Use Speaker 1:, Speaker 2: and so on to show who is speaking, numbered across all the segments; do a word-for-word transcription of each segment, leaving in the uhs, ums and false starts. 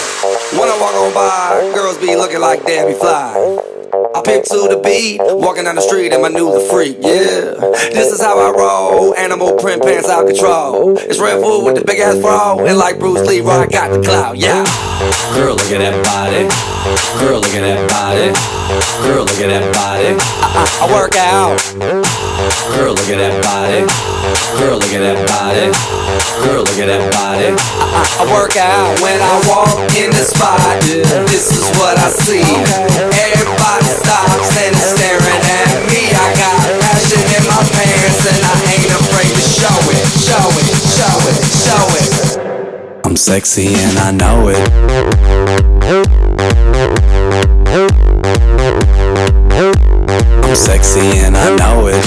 Speaker 1: When I walk on by, girls be looking like Debbie Fly. I pick to the beat, walking down the street in my new the freak, yeah. This is how I roll, animal print pants out control. It's Red Bull with the big ass bra, and like Bruce Lee, I got the clout, yeah.
Speaker 2: Girl, look at that body. Girl, look at that body. Girl, look at that body.
Speaker 1: I, I, I work out.
Speaker 2: Girl, look at that body. Girl, look at that body. Girl, look at that body.
Speaker 1: I, I, I work out when I walk in the spot. This is what I see. Everybody stops and is staring at me. I got passion in my pants and I ain't afraid to show it, show it, show it, show it.
Speaker 2: I'm sexy and I know it. I'm sexy and I know it.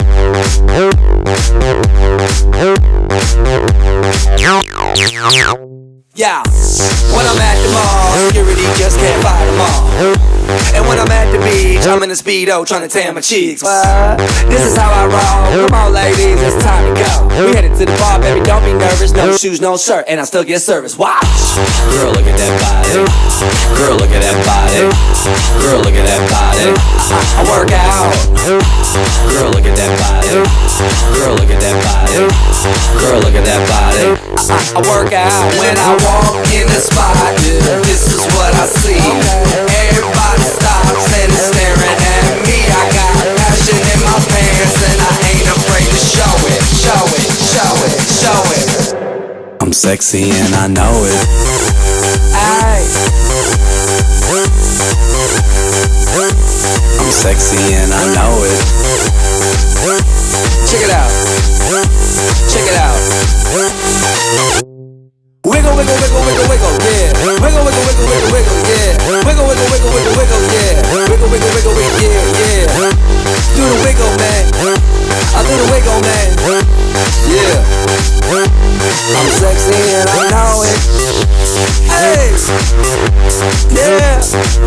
Speaker 1: Yeah, when I'm at the mall, security just can't fight them all. And when I'm at the beach, I'm in a Speedo trying to tan my cheeks. What? This is how I roll. Come on, ladies, it's time to go. We headed to the bar, baby, don't be nervous. No shoes, no shirt, and I still get service. Watch.
Speaker 2: Girl, look at that body. Girl, look at that body. Girl, look at that body.
Speaker 1: I, I work out.
Speaker 2: Girl, look at that body. Girl, look at that body. Girl, look at that body.
Speaker 1: I, I work out when I walk in the spot. This is what I see. Everybody stops and is staring at me. I got passion in my pants and I ain't afraid to show it, show it, show it, show it.
Speaker 2: I'm sexy and I know it.
Speaker 1: Aye.
Speaker 2: I'm sexy and I know it.
Speaker 1: Check it out. Check it out. Wiggle, wiggle, wiggle, wiggle, wiggle, yeah. Wiggle, wiggle, wiggle, wiggle, wiggle, yeah. Wiggle, wiggle, wiggle, wiggle, wiggle, yeah. Wiggle, wiggle, wiggle, wiggle, yeah, yeah. Do the wiggle, man. I do the wiggle, man. Yeah. I'm sexy and I know it. Hey. Yeah.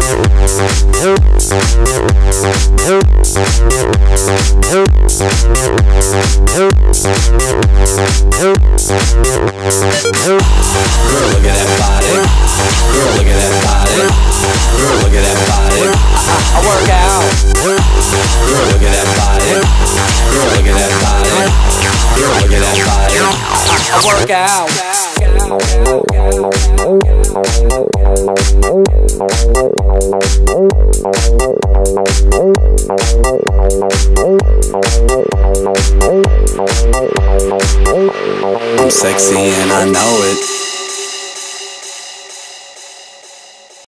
Speaker 2: Girl, look at that body. Girl, look at that body. Girl, look at that body.
Speaker 1: I, I work out.
Speaker 2: Girl, look at that body. Girl, look at that body. Girl, look at that body.
Speaker 1: I, I work out.
Speaker 2: I'm sexy and I know it.